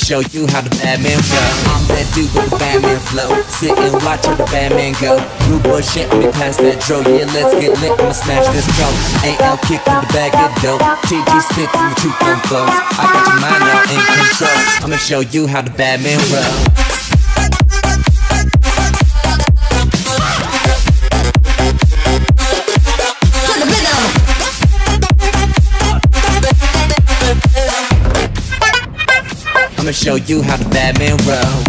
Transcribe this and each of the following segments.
show you how the bad man roll. I'm that dude with the bad man flow. Sit and watch how the bad man go. Blue bullshit, let me pass that dro. Yeah, let's get lit, I'ma smash this drum. AL kick with the bag of dope. TG spits and the truth unfolds. I got your mind out in control. I'ma show you how the bad man roll. I'ma show you how the bad man roll.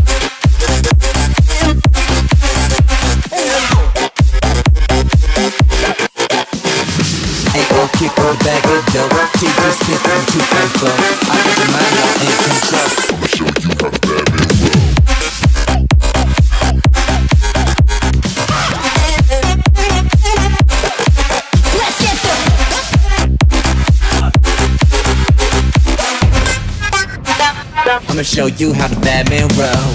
AO kick with the bag of dope. TG spits and the truth unfolds. I got your mind out in control. I'ma show you how the bad man roll. I'ma show you how the bad man roll.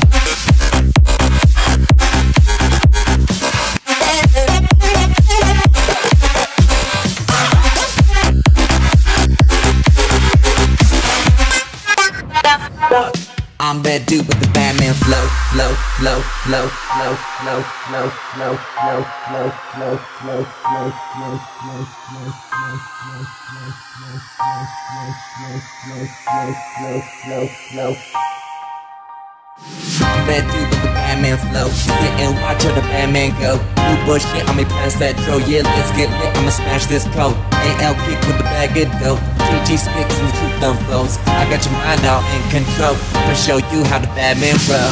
I'm that dude with the bad man flow, flow, flow, flow, flow, flow, flow, flow, flow, flow, flow, flow, flow, flow, flow, flow. I'm that dude with the bad man flow. Sit and watch how the bad man go. Blue bullshit, I'ma pass that dro. Yeah, let's get lit, I'ma smash this coat. AL kick with the bag of dope. TG spits and the truth unfolds. I got your mind out in control. I'ma show you how the bad man roll.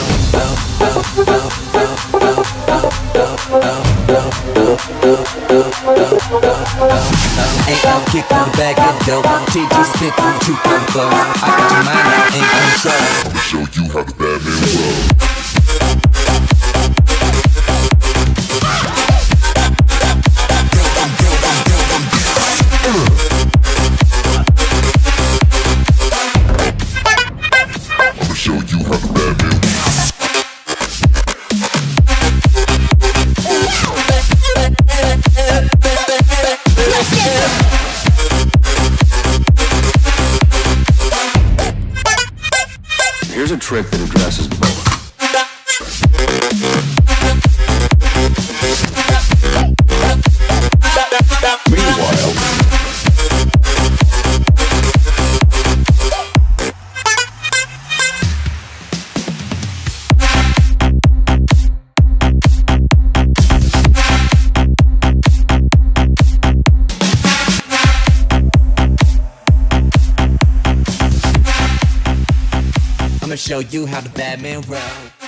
AL kick with the bag of dope. TG spits and the truth unfolds. I got your mind out in control. I'ma show you how the bad man roll. Show you how the bad man Here's a trick that addresses both. Meanwhile, I'ma show you how the bad man roll.